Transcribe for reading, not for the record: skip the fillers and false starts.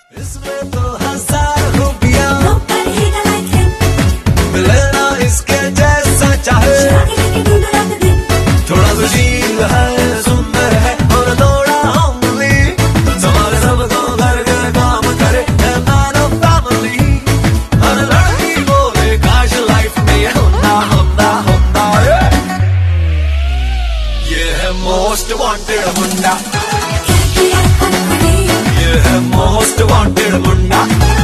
इसमें तो हजार खूबियां, मिले ना इसके जैसा चाहे। थोड़ा तो झील है, सुंदर है और थोड़ा हमली, संभाले सबको घर घर काम करे, है मैन ऑफ फैमिली। हर लड़की बोले काश लाइफ में ये होता होता होता। ये है मोस्ट वांटेड मुंडा, ये है मोस्ट वांटेड मुंडा।